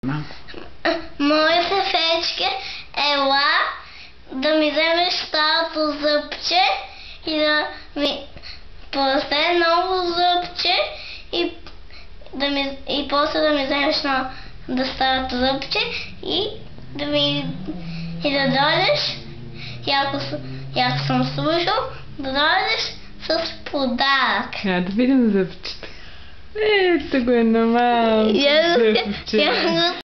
Моята фечка ела да ми вземеш старото зъбче и да ми порасте ново зъбче и после да ми вземеш на старото зъбче и да дойдеш и ако съм слушал, да дойдеш с подарък. Да видим зъбчето. Ето го е нормално.